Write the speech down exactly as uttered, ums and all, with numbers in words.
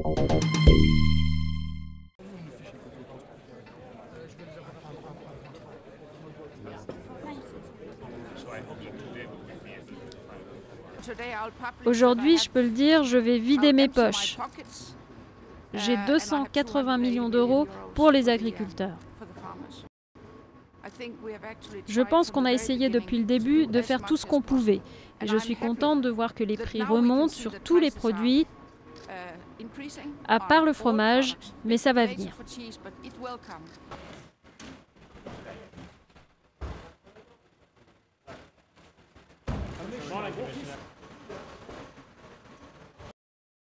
Aujourd'hui, je peux le dire, je vais vider mes poches. J'ai deux cent quatre-vingts millions d'euros pour les agriculteurs. Je pense qu'on a essayé depuis le début de faire tout ce qu'on pouvait. Et je suis contente de voir que les prix remontent sur tous les produits, à part le fromage, mais ça va venir. Bonjour.